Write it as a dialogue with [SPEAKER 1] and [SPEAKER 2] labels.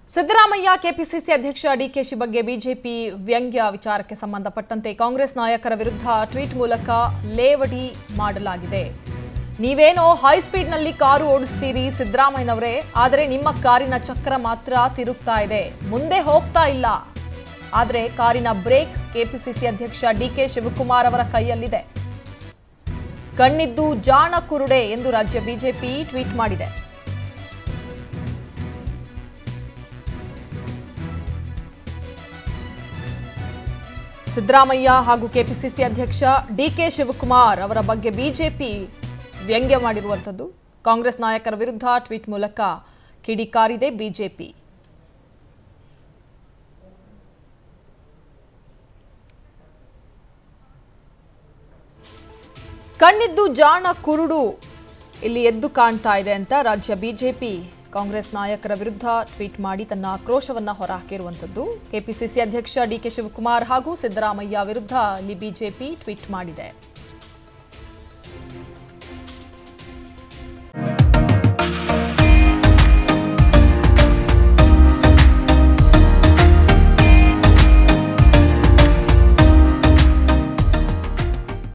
[SPEAKER 1] Siddaramaiah KPCC ಅಧ್ಯಕ್ಷ ಡಿಕೆಶಿ ಬಗ್ಗೆ BJP ವ್ಯಂಗ್ಯ ವಿಚಾರಕ್ಕೆ ಸಂಬಂಧಪಟ್ಟಂತೆ ಕಾಂಗ್ರೆಸ್ ನಾಯಕರ ವಿರುದ್ಧ ಟ್ವೀಟ್ ಮೂಲಕ ಲೇವಡಿ ಮಾಡಲಾಗಿದೆ. ನೀವೇನೋ ಹೈ ಸ್ಪೀಡ್ ನಲ್ಲಿ ಕಾರು ಓಡಿಸ್ತೀರಿ ಸಿದ್ದರಾಮಯ್ಯನವರೇ, ಆದರೆ ನಿಮ್ಮ ಕಾರಿನ ಚಕ್ರ ಮಾತ್ರ ತಿರುಗ್ತಾ ಇದೆ, ಮುಂದೆ ಹೋಗ್ತಾ ಇಲ್ಲ. ಆದರೆ ಕಾರಿನ ಬ್ರೇಕ್ ಕೆಪಿಸಿಸಿ ಅಧ್ಯಕ್ಷ ಡಿಕೆ ಶಿವಕುಮಾರ್ ಅವರ ಕೈಯಲ್ಲಿದೆ. ಕಣ್ಣಿದ್ದು ಜಾಣ ಕುರುಡೆ ಎಂದು ರಾಜ್ಯ ಬಿಜೆಪಿ ಟ್ವೀಟ್ ಮಾಡಿದೆ. ಸಿದ್ದರಾಮಯ್ಯ ಹಾಗೂ ಕೆಪಿಸಿಸಿ ಅಧ್ಯಕ್ಷ ಡಿಕೆ ಶಿವಕುಮಾರ್ ಅವರ ಬಗ್ಗೆ ಬಿಜೆಪಿ ವ್ಯಂಗ್ಯ ಮಾಡಿರುವಂತದ್ದು. ಕಾಂಗ್ರೆಸ್ ನಾಯಕರ ವಿರುದ್ಧ ಟ್ವೀಟ್ ಮೂಲಕ ಕಿಡಿಕಾರಿದೆ ಬಿಜೆಪಿ. ಕಣ್ಣಿದ್ದು ಜಾಣ ಕುರುಡು ಇಲ್ಲಿ ಎದ್ದು ಕಾಣ್ತಾ ಇದೆ ಅಂತ ರಾಜ್ಯ ಬಿಜೆಪಿ ಕಾಂಗ್ರೆಸ್ ನಾಯಕರ ವಿರುದ್ಧ ಟ್ವೀಟ್ ಮಾಡಿ ತನ್ನ ಆಕ್ರೋಶವನ್ನ ಹೊರಹಾಕಿರುವಂತದ್ದು. ಕೆಪಿಸಿಸಿ ಅಧ್ಯಕ್ಷ ಡಿಕೆ ಶಿವಕುಮಾರ್ ಹಾಗೂ ಸಿದ್ದರಾಮಯ್ಯ ವಿರುದ್ಧ ಇಲ್ಲಿ ಬಿಜೆಪಿ ಟ್ವೀಟ್ ಮಾಡಿದೆ.